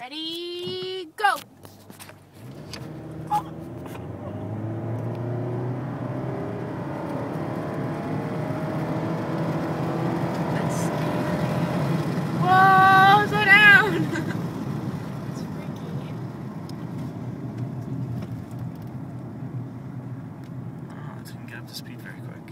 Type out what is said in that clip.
Ready, go! That's scary. Whoa, slow down! It's freaky. Oh, it's gonna get up to speed very quick.